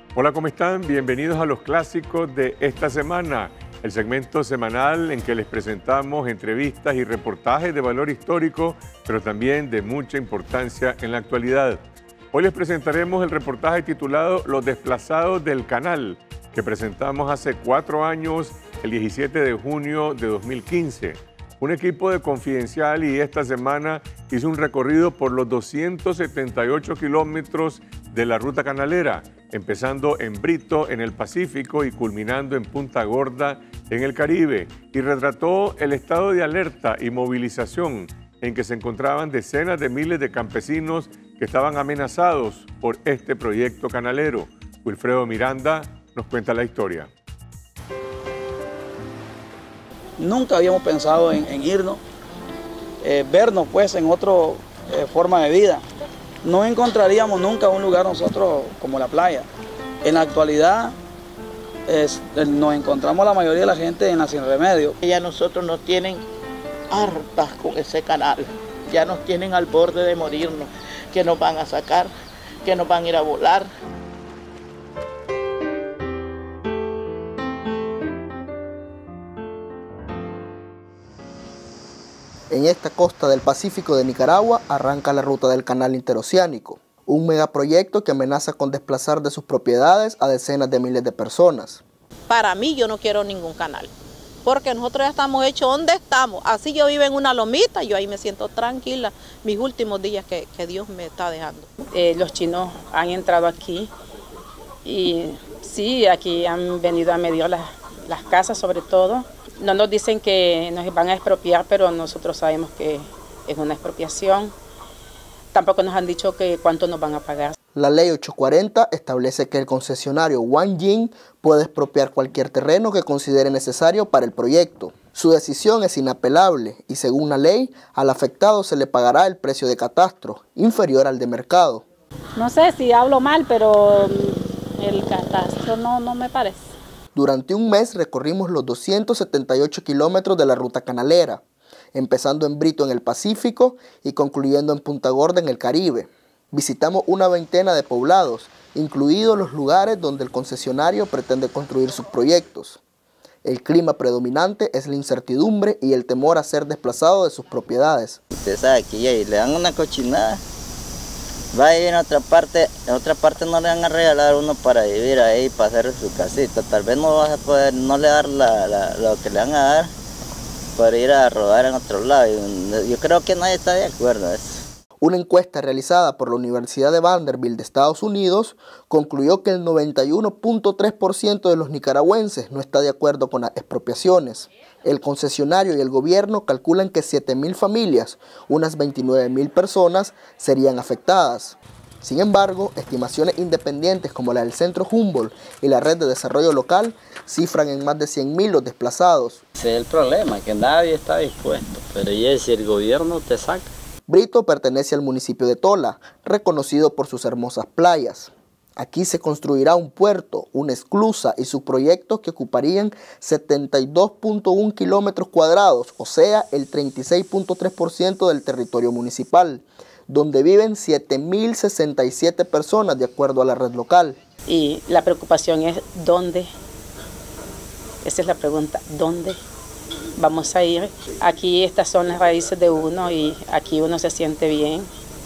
Hola, ¿cómo están? Bienvenidos a los clásicos de esta semana, el segmento semanal en que les presentamos entrevistas y reportajes de valor histórico, pero también de mucha importancia en la actualidad. Hoy les presentaremos el reportaje titulado Los desplazados del canal, que presentamos hace 4 años, el 17 de junio de 2015. Un equipo de Confidencial y esta semana hizo un recorrido por los 278 kilómetros de la ruta canalera, empezando en Brito, en el Pacífico, y culminando en Punta Gorda, en el Caribe, y retrató el estado de alerta y movilización en que se encontraban decenas de miles de campesinos que estaban amenazados por este proyecto canalero. Wilfredo Miranda nos cuenta la historia. Nunca habíamos pensado en irnos, vernos pues en otra forma de vida. No encontraríamos nunca un lugar nosotros como la playa. En la actualidad nos encontramos la mayoría de la gente en la Sin Remedio. Ya nosotros nos tienen hartas con ese canal, ya nos tienen al borde de morirnos, que nos van a sacar, que nos van a ir a volar. En esta costa del Pacífico de Nicaragua arranca la ruta del canal interoceánico, un megaproyecto que amenaza con desplazar de sus propiedades a decenas de miles de personas. Para mí yo no quiero ningún canal, porque nosotros ya estamos hechos donde estamos. Así yo vivo en una lomita, yo ahí me siento tranquila, mis últimos días que Dios me está dejando. Los chinos han entrado aquí y sí, aquí han venido a medir las casas sobre todo. No nos dicen que nos van a expropiar, pero nosotros sabemos que es una expropiación. Tampoco nos han dicho que cuánto nos van a pagar. La ley 840 establece que el concesionario Wang Jin puede expropiar cualquier terreno que considere necesario para el proyecto. Su decisión es inapelable y según la ley, al afectado se le pagará el precio de catastro, inferior al de mercado. No sé si hablo mal, pero el catastro no me parece. Durante un mes recorrimos los 278 kilómetros de la ruta canalera, empezando en Brito en el Pacífico y concluyendo en Punta Gorda en el Caribe. Visitamos una veintena de poblados, incluidos los lugares donde el concesionario pretende construir sus proyectos. El clima predominante es la incertidumbre y el temor a ser desplazado de sus propiedades. Usted sabe que ya le dan una cochinada, va a ir en otra parte no le van a regalar uno para vivir ahí, para hacer su casita. Tal vez no vas a poder, no le dar lo que le van a dar para ir a rodar en otro lado. Yo creo que nadie está de acuerdo a eso. Una encuesta realizada por la Universidad de Vanderbilt de Estados Unidos concluyó que el 91.3% de los nicaragüenses no está de acuerdo con las expropiaciones. El concesionario y el gobierno calculan que 7.000 familias, unas 29.000 personas, serían afectadas. Sin embargo, estimaciones independientes como la del Centro Humboldt y la Red de Desarrollo Local cifran en más de 100.000 los desplazados. Ese es el problema, que nadie está dispuesto, pero ya si el gobierno te saca. Brito pertenece al municipio de Tola, reconocido por sus hermosas playas. Aquí se construirá un puerto, una esclusa y sus proyectos que ocuparían 72.1 kilómetros cuadrados, o sea, el 36.3% del territorio municipal, donde viven 7.067 personas de acuerdo a la red local. Y la preocupación es ¿dónde? Esa es la pregunta, ¿dónde vamos a ir? Aquí estas son las raíces de uno y aquí uno se siente bien.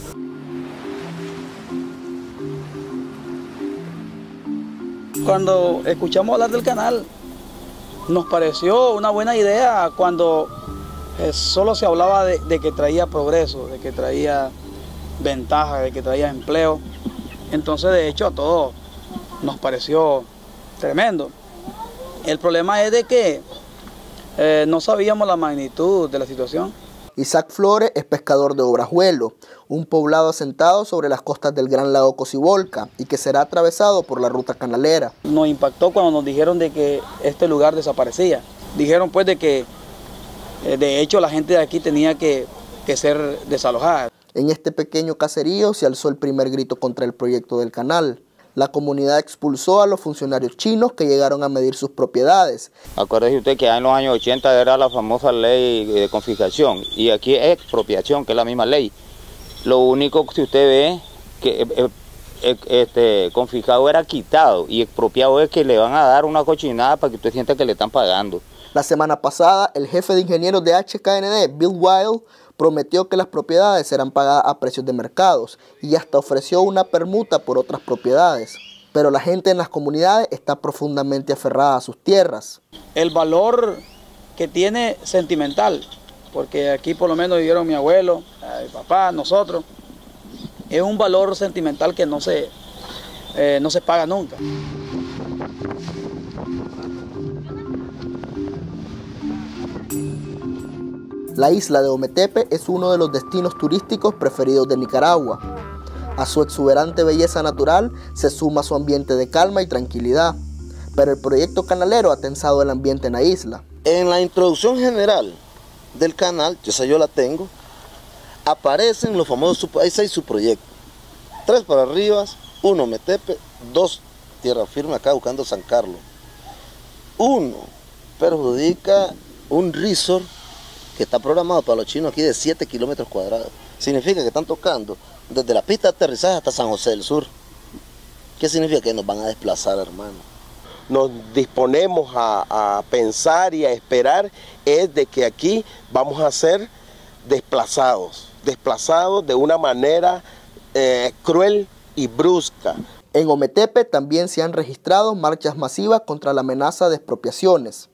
Cuando escuchamos hablar del canal, nos pareció una buena idea cuando solo se hablaba de que traía progreso, de que traía ventaja, de que traía empleo. Entonces, de hecho, a todos nos pareció tremendo. El problema es de que no sabíamos la magnitud de la situación. Isaac Flores es pescador de Obrajuelo, un poblado asentado sobre las costas del Gran Lago Cocibolca y que será atravesado por la ruta canalera. Nos impactó cuando nos dijeron de que este lugar desaparecía. Dijeron pues de que de hecho la gente de aquí tenía que ser desalojada. En este pequeño caserío se alzó el primer grito contra el proyecto del canal. La comunidad expulsó a los funcionarios chinos que llegaron a medir sus propiedades. Acuérdese usted que en los años 80 era la famosa ley de confiscación y aquí es expropiación, que es la misma ley. Lo único que usted ve que confiscado era quitado y expropiado es que le van a dar una cochinada para que usted sienta que le están pagando. La semana pasada, el jefe de ingenieros de HKND, Bill Wild, prometió que las propiedades serán pagadas a precios de mercados y hasta ofreció una permuta por otras propiedades. Pero la gente en las comunidades está profundamente aferrada a sus tierras. El valor que tiene sentimental, porque aquí por lo menos vivieron mi abuelo, mi papá, nosotros, es un valor sentimental que no se paga nunca. La isla de Ometepe es uno de los destinos turísticos preferidos de Nicaragua. A su exuberante belleza natural se suma su ambiente de calma y tranquilidad, pero el proyecto canalero ha tensado el ambiente en la isla. En la introducción general del canal, yo la tengo, aparecen los famosos, hay 6 subproyectos, 3 para arriba, 1 Ometepe, 2 tierra firme acá buscando San Carlos. 1 perjudica un resort que está programado para los chinos aquí de 7 kilómetros cuadrados. Significa que están tocando desde la pista de aterrizaje hasta San José del Sur. ¿Qué significa? Que nos van a desplazar, hermano. Nos disponemos a pensar y a esperar es de que aquí vamos a ser desplazados de una manera cruel y brusca. En Ometepe también se han registrado marchas masivas contra la amenaza de expropiaciones.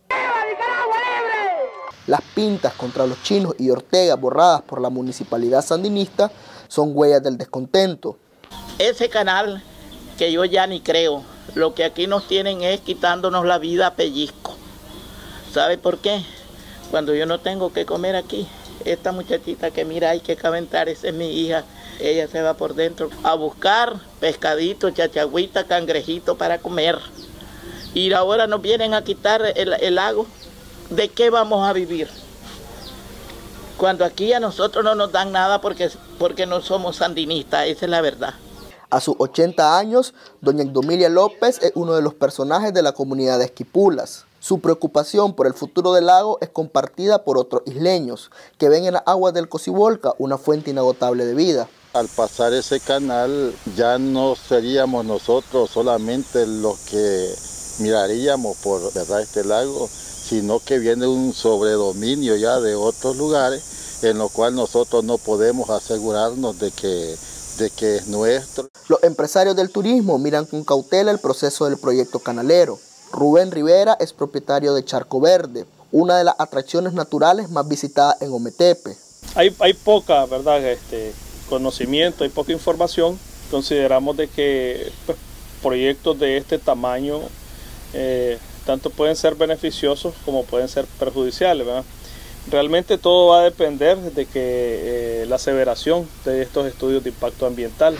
Las pintas contra los chinos y Ortega borradas por la municipalidad sandinista son huellas del descontento. Ese canal que yo ya ni creo, lo que aquí nos tienen es quitándonos la vida a pellizco. ¿Sabe por qué? Cuando yo no tengo que comer aquí, esta muchachita que mira hay que calentar, esa es mi hija, ella se va por dentro a buscar pescadito, chachagüita, cangrejito para comer. Y ahora nos vienen a quitar el lago. ¿De qué vamos a vivir? Cuando aquí a nosotros no nos dan nada porque no somos sandinistas, esa es la verdad. A sus 80 años, doña Endomilia López es uno de los personajes de la comunidad de Esquipulas. Su preocupación por el futuro del lago es compartida por otros isleños, que ven en las aguas del Cocibolca una fuente inagotable de vida. Al pasar ese canal ya no seríamos nosotros solamente los que miraríamos por ¿verdad? Este lago, sino que viene un sobredominio ya de otros lugares en lo cual nosotros no podemos asegurarnos de que es nuestro. Los empresarios del turismo miran con cautela el proceso del proyecto canalero. Rubén Rivera es propietario de Charco Verde, una de las atracciones naturales más visitadas en Ometepe. Hay poca, ¿verdad? Conocimiento, hay poca información. Consideramos de que proyectos de este tamaño tanto pueden ser beneficiosos como pueden ser perjudiciales, ¿verdad? Realmente todo va a depender de que la aseveración de estos estudios de impacto ambiental.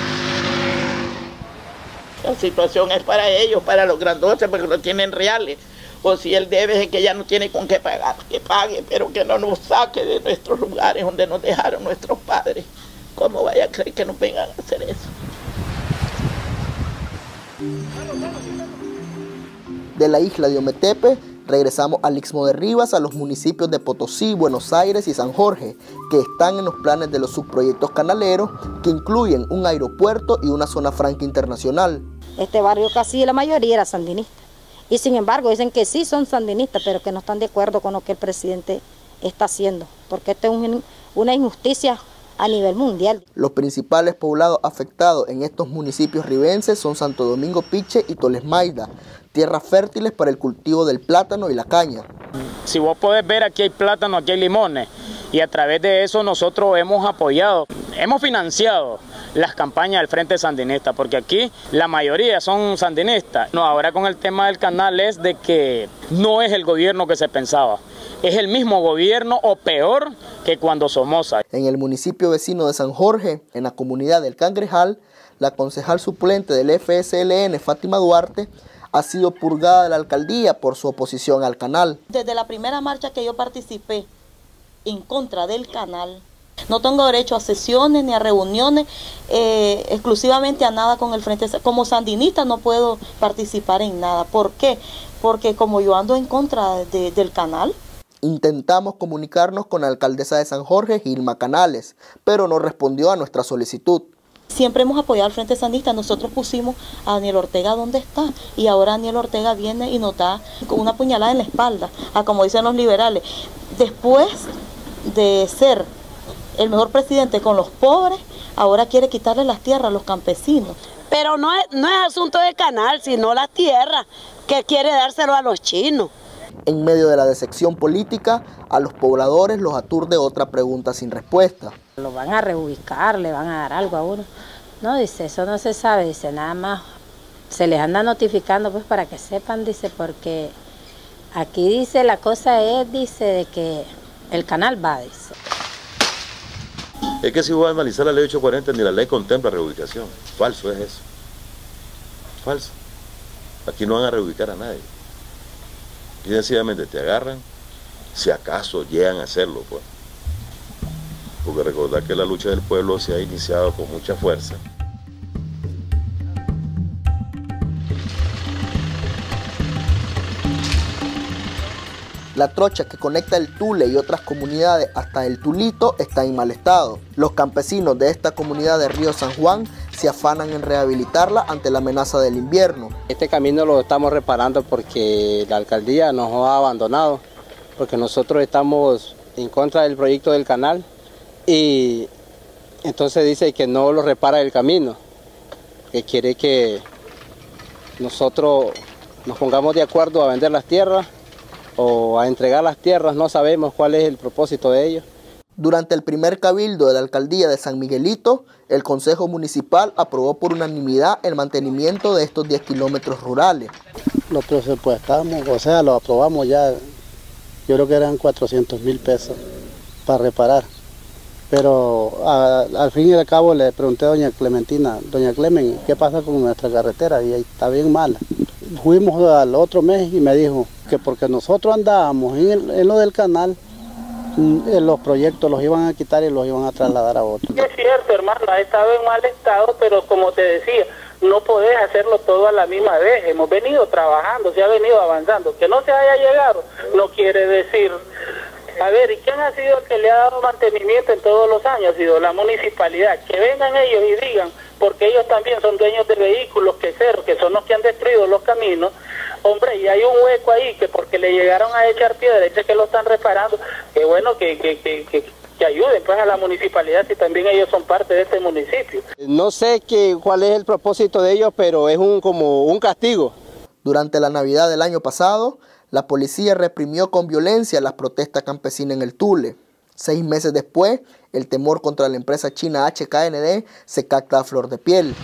La situación es para ellos, para los grandotes, porque no tienen reales. O si él debe es que ya no tiene con qué pagar, que pague, pero que no nos saque de nuestros lugares donde nos dejaron nuestros padres. ¿Cómo vaya a creer que nos vengan a hacer eso? De la isla de Ometepe, regresamos al Istmo de Rivas, a los municipios de Potosí, Buenos Aires y San Jorge, que están en los planes de los subproyectos canaleros, que incluyen un aeropuerto y una zona franca internacional. Este barrio casi la mayoría era sandinista, y sin embargo dicen que sí son sandinistas, pero que no están de acuerdo con lo que el presidente está haciendo, porque esto es una injusticia a nivel mundial. Los principales poblados afectados en estos municipios ribenses son Santo Domingo Piche y Tolesmaida, tierras fértiles para el cultivo del plátano y la caña. Si vos podés ver, aquí hay plátano, aquí hay limones, y a través de eso nosotros hemos apoyado, hemos financiado las campañas del Frente Sandinista, porque aquí la mayoría son sandinistas. No, ahora con el tema del canal es de que no es el gobierno que se pensaba, es el mismo gobierno o peor que cuando Somoza. En el municipio vecino de San Jorge, en la comunidad del Cangrejal, la concejal suplente del FSLN, Fátima Duarte, ha sido purgada de la alcaldía por su oposición al canal. Desde la primera marcha que yo participé en contra del canal, no tengo derecho a sesiones ni a reuniones, exclusivamente a nada con el Frente. Como sandinista no puedo participar en nada. ¿Por qué? Porque como yo ando en contra del canal. Intentamos comunicarnos con la alcaldesa de San Jorge, Gilma Canales, pero no respondió a nuestra solicitud. Siempre hemos apoyado al Frente Sandinista. Nosotros pusimos a Daniel Ortega donde está y ahora Daniel Ortega viene y nos da con una puñalada en la espalda, como dicen los liberales. Después de ser el mejor presidente con los pobres, ahora quiere quitarle las tierras a los campesinos. Pero no es asunto del canal, sino las tierras, que quiere dárselo a los chinos. En medio de la decepción política, a los pobladores los aturde otra pregunta sin respuesta. Lo van a reubicar, le van a dar algo a uno. No, dice, eso no se sabe, dice, nada más se les anda notificando pues para que sepan, dice, porque aquí dice, la cosa es, dice, de que el canal va, dice. Es que si voy a analizar la ley 840, ni la ley contempla reubicación. Falso es eso. Falso. Aquí no van a reubicar a nadie. Y sencillamente te agarran, si acaso llegan a hacerlo, pues. Porque recordar que la lucha del pueblo se ha iniciado con mucha fuerza. La trocha que conecta el Tule y otras comunidades hasta el Tulito está en mal estado. Los campesinos de esta comunidad de Río San Juan se afanan en rehabilitarla ante la amenaza del invierno. Este camino lo estamos reparando porque la alcaldía nos ha abandonado, porque nosotros estamos en contra del proyecto del canal y entonces dice que no lo repara el camino, que quiere que nosotros nos pongamos de acuerdo a vender las tierras o a entregar las tierras, no sabemos cuál es el propósito de ellos. Durante el primer cabildo de la alcaldía de San Miguelito, el Consejo Municipal aprobó por unanimidad el mantenimiento de estos 10 kilómetros rurales. Lo presupuestamos, o sea, lo aprobamos ya, yo creo que eran 400,000 pesos para reparar. Pero al fin y al cabo le pregunté a doña Clementina, doña Clemen, ¿qué pasa con nuestra carretera? Y ahí está bien mala. Fuimos al otro mes y me dijo que porque nosotros andábamos en lo del canal, los proyectos los iban a quitar y los iban a trasladar a otro. Es cierto, hermano, ha estado en mal estado, pero como te decía, no podés hacerlo todo a la misma vez. Hemos venido trabajando, se ha venido avanzando. Que no se haya llegado no quiere decir... A ver, ¿y quién ha sido el que le ha dado mantenimiento en todos los años? Ha sido la municipalidad. Que vengan ellos y digan, porque ellos también son dueños de vehículos que son los que han destruido los caminos. Hombre, y hay un hueco ahí que porque le llegaron a echar piedra, dice que lo están reparando. Qué bueno que ayuden pues a la municipalidad si también ellos son parte de este municipio. No sé cuál es el propósito de ellos, pero es como un castigo. Durante la Navidad del año pasado, la policía reprimió con violencia las protestas campesinas en el Tule. 6 meses después, el temor contra la empresa china HKND se capta a flor de piel.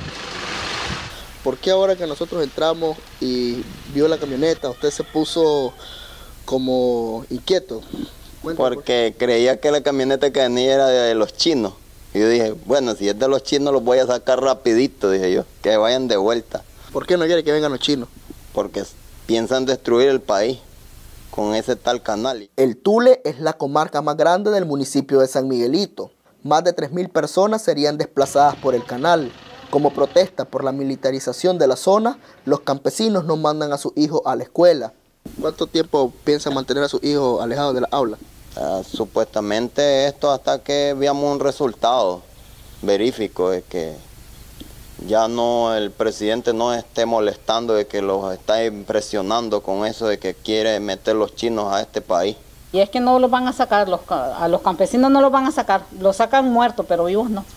¿Por qué ahora que nosotros entramos y vio la camioneta, usted se puso como inquieto? Porque creía que la camioneta que venía era de los chinos. Y yo dije, bueno, si es de los chinos los voy a sacar rapidito, dije yo, que vayan de vuelta. ¿Por qué no quiere que vengan los chinos? Porque piensan destruir el país con ese tal canal. El Tule es la comarca más grande del municipio de San Miguelito. Más de 3,000 personas serían desplazadas por el canal. Como protesta por la militarización de la zona, los campesinos no mandan a sus hijos a la escuela. ¿Cuánto tiempo piensan mantener a sus hijos alejados de la aula? Supuestamente esto hasta que veamos un resultado verífico de que ya no el presidente no esté molestando, de que los está impresionando con eso de que quiere meter los chinos a este país. Y es que no los van a sacar, a los campesinos no los van a sacar, los sacan muertos, pero vivos no.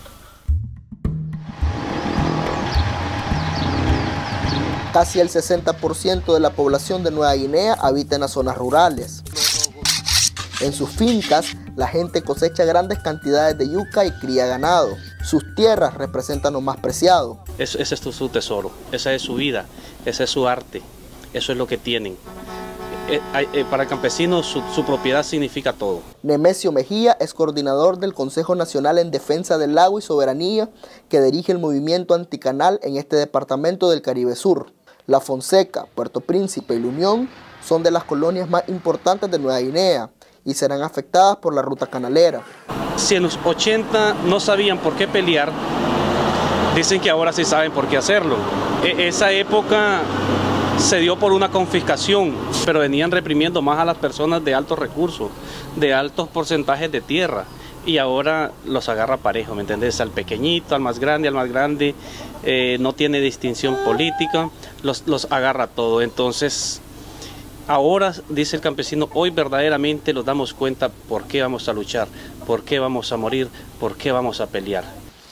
Casi el 60% de la población de Nueva Guinea habita en las zonas rurales. En sus fincas, la gente cosecha grandes cantidades de yuca y cría ganado. Sus tierras representan lo más preciado. Ese es su tesoro, esa es su vida, ese es su arte, eso es lo que tienen. Para el campesino su propiedad significa todo. Nemesio Mejía es coordinador del Consejo Nacional en Defensa del Agua y Soberanía, que dirige el movimiento anticanal en este departamento del Caribe Sur. La Fonseca, Puerto Príncipe y La Unión son de las colonias más importantes de Nueva Guinea y serán afectadas por la ruta canalera. Si en los 80 no sabían por qué pelear, dicen que ahora sí saben por qué hacerlo. Esa época se dio por una confiscación, pero venían reprimiendo más a las personas de altos recursos, de altos porcentajes de tierra. y ahora los agarra parejo, ¿me entendés? Al pequeñito, al más grande, no tiene distinción política, los agarra todo. Entonces, ahora, dice el campesino, hoy verdaderamente nos damos cuenta por qué vamos a luchar, por qué vamos a morir, por qué vamos a pelear.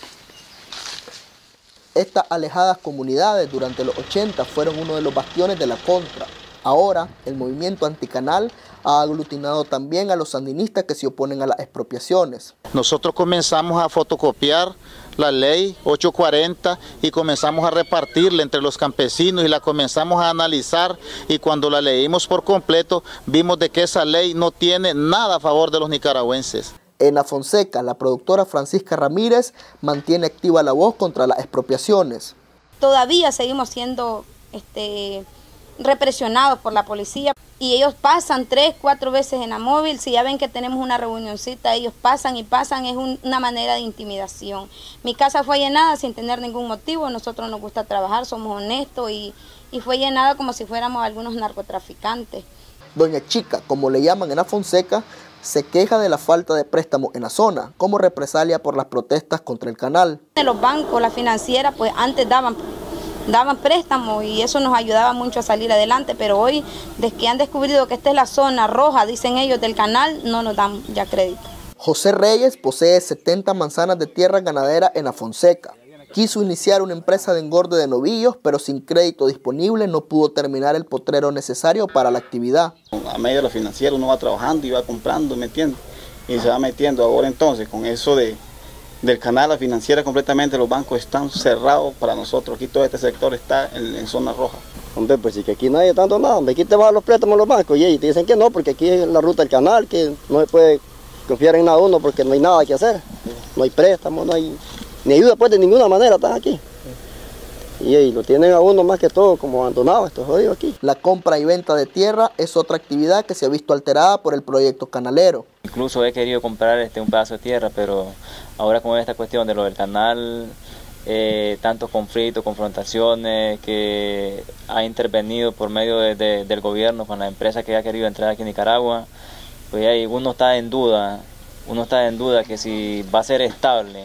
Estas alejadas comunidades durante los 80 fueron uno de los bastiones de la contra. Ahora, el movimiento anticanal ha aglutinado también a los sandinistas que se oponen a las expropiaciones. Nosotros comenzamos a fotocopiar la ley 840 y comenzamos a repartirla entre los campesinos y la comenzamos a analizar, y cuando la leímos por completo vimos de que esa ley no tiene nada a favor de los nicaragüenses. En Afonseca, la productora Francisca Ramírez mantiene activa la voz contra las expropiaciones. Todavía seguimos siendo represionados por la policía y ellos pasan 3, 4 veces en la móvil. Si ya ven que tenemos una reunioncita, ellos pasan y pasan, es una manera de intimidación. Mi casa fue allanada sin tener ningún motivo, nosotros nos gusta trabajar, somos honestos y fue allanada como si fuéramos algunos narcotraficantes. Doña Chica, como le llaman en Afonseca, se queja de la falta de préstamos en la zona, como represalia por las protestas contra el canal. Los bancos, las financieras, pues antes daban préstamos y eso nos ayudaba mucho a salir adelante, pero hoy, desde que han descubierto que esta es la zona roja, dicen ellos, del canal, no nos dan ya crédito. José Reyes posee 70 manzanas de tierra ganadera en Afonseca. Quiso iniciar una empresa de engorde de novillos, pero sin crédito disponible no pudo terminar el potrero necesario para la actividad. A medio de la financiera uno va trabajando y va comprando, ¿me entiendes? Y se va metiendo. Ahora entonces, con eso del canal, la financiera completamente, los bancos están cerrados para nosotros. Aquí todo este sector está en zona roja. Hombre, pues sí que aquí no hay tanto nada, hombre. Aquí te van los préstamos los bancos y te dicen que no, porque aquí es la ruta del canal, que no se puede confiar en nada uno porque no hay nada que hacer. No hay préstamos, no hay ni ayuda pues de ninguna manera, están aquí. Y lo tienen a uno más que todo como abandonado, estos jodidos aquí. La compra y venta de tierra es otra actividad que se ha visto alterada por el proyecto canalero. Incluso he querido comprar un pedazo de tierra, pero ahora con esta cuestión de lo del canal, tantos conflictos, confrontaciones que ha intervenido por medio del gobierno con la empresa que ha querido entrar aquí en Nicaragua, pues ahí uno está en duda que si va a ser estable.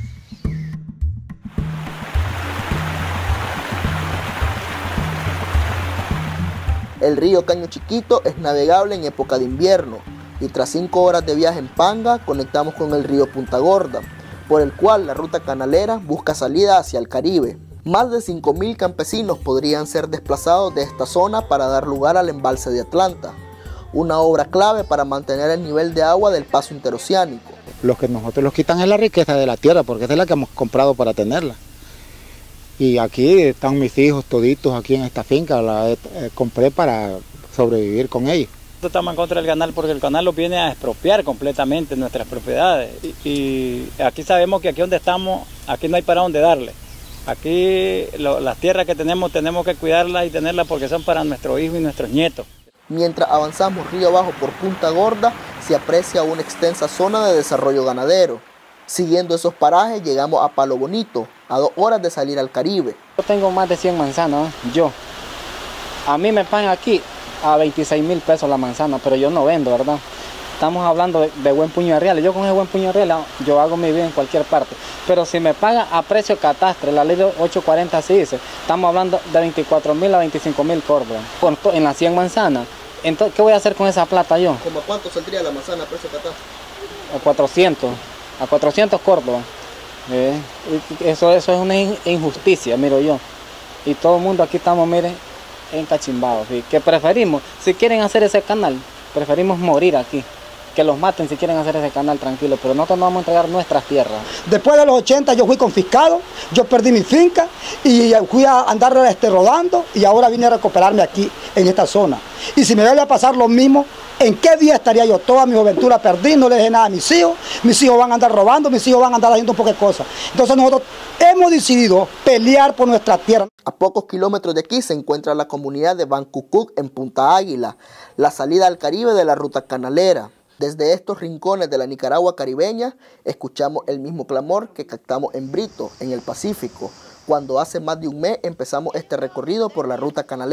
El río Caño Chiquito es navegable en época de invierno y tras 5 horas de viaje en panga conectamos con el río Punta Gorda, por el cual la ruta canalera busca salida hacia el Caribe. Más de 5.000 campesinos podrían ser desplazados de esta zona para dar lugar al embalse de Atlanta, una obra clave para mantener el nivel de agua del paso interoceánico. Lo que nosotros nos quitan es la riqueza de la tierra, porque esa es la que hemos comprado para tenerla. Y aquí están mis hijos toditos aquí en esta finca, la compré para sobrevivir con ellos. Estamos en contra del canal porque el canal los viene a expropiar completamente nuestras propiedades. Y aquí sabemos que aquí donde estamos, aquí no hay para dónde darle. Aquí las tierras que tenemos que cuidarlas y tenerlas porque son para nuestros hijos y nuestros nietos. Mientras avanzamos río abajo por Punta Gorda, se aprecia una extensa zona de desarrollo ganadero. Siguiendo esos parajes llegamos a Palo Bonito, a 2 horas de salir al Caribe. Yo tengo más de 100 manzanas, A mí me pagan aquí a 26.000 pesos la manzana, pero yo no vendo, ¿verdad? Estamos hablando de buen puño de reales. Yo con ese buen puño de reales, yo hago mi vida en cualquier parte. Pero si me pagan a precio catástre, la ley de 840 así dice, estamos hablando de 24.000 a 25.000 córdobas en las 100 manzanas. Entonces, ¿qué voy a hacer con esa plata yo? ¿Cómo cuánto saldría la manzana a precio catástre? A 400 córdobas. Eso es una injusticia, miro yo. Y todo el mundo aquí estamos, miren, encachimbados. ¿Sí? Que preferimos, si quieren hacer ese canal, preferimos morir aquí. Que los maten si quieren hacer ese canal tranquilo, pero nosotros no vamos a entregar nuestras tierras. Después de los 80 yo fui confiscado, yo perdí mi finca y fui a andar rodando y ahora vine a recuperarme aquí en esta zona. Y si me vuelve a pasar lo mismo, ¿en qué día estaría yo? Toda mi juventud la perdí, no le dejé nada a mis hijos van a andar robando, mis hijos van a andar haciendo un poco de cosas. Entonces nosotros hemos decidido pelear por nuestra tierra. A pocos kilómetros de aquí se encuentra la comunidad de Bancucuc en Punta Águila, la salida al Caribe de la ruta canalera. Desde estos rincones de la Nicaragua caribeña, escuchamos el mismo clamor que captamos en Brito, en el Pacífico, cuando hace más de un mes empezamos este recorrido por la ruta canalera.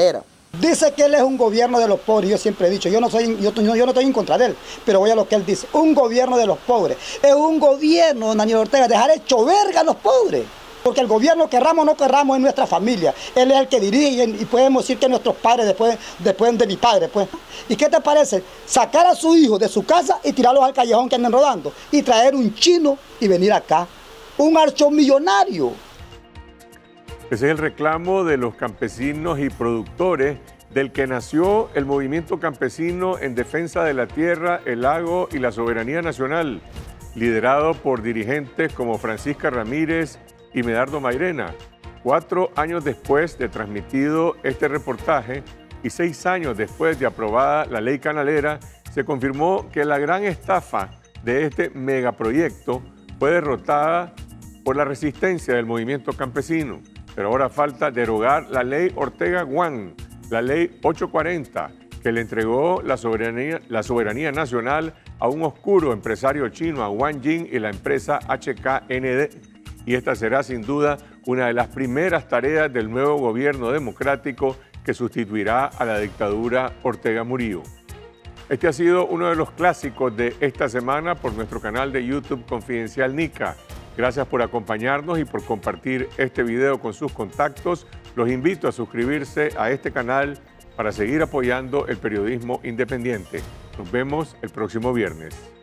Dice que él es un gobierno de los pobres, yo siempre he dicho, yo no estoy en contra de él, pero voy a lo que él dice, un gobierno de los pobres. Es un gobierno, don Daniel Ortega, dejar hecho verga a los pobres. Porque el gobierno, querramos o no querramos, es nuestra familia. Él es el que dirige y podemos decir que nuestros padres después de mi padre. Pues. ¿Y qué te parece? Sacar a su hijo de su casa y tirarlos al callejón que andan rodando. Y traer un chino y venir acá. Un archomillonario. Ese es el reclamo de los campesinos y productores del que nació el movimiento campesino en defensa de la tierra, el lago y la soberanía nacional, liderado por dirigentes como Francisca Ramírez y Medardo Mairena. 4 años después de transmitido este reportaje y 6 años después de aprobada la ley canalera, se confirmó que la gran estafa de este megaproyecto fue derrotada por la resistencia del movimiento campesino. Pero ahora falta derogar la ley Ortega-Guan, la ley 840, que le entregó la soberanía nacional a un oscuro empresario chino, a Wang Jing y la empresa HKND. Y esta será sin duda una de las primeras tareas del nuevo gobierno democrático que sustituirá a la dictadura Ortega Murillo. Este ha sido uno de los clásicos de esta semana por nuestro canal de YouTube Confidencial Nica. Gracias por acompañarnos y por compartir este video con sus contactos. Los invito a suscribirse a este canal para seguir apoyando el periodismo independiente. Nos vemos el próximo viernes.